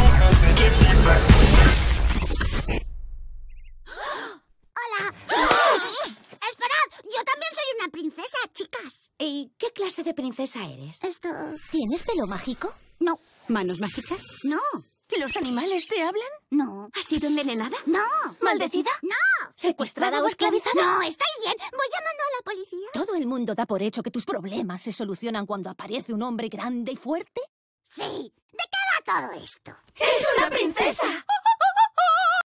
¡Hola! ¡Esperad! Yo también soy una princesa, chicas. ¿Y qué clase de princesa eres? ¿Tienes pelo mágico? No. ¿Manos mágicas? No. ¿Los animales te hablan? No. ¿Has sido envenenada? No. ¿Maldecida? No. ¿Secuestrada o esclavizada? No, ¿estáis bien? Voy llamando a la policía. ¿Todo el mundo da por hecho que tus problemas se solucionan cuando aparece un hombre grande y fuerte? Sí. ¿De qué va todo esto? ¡Es una princesa!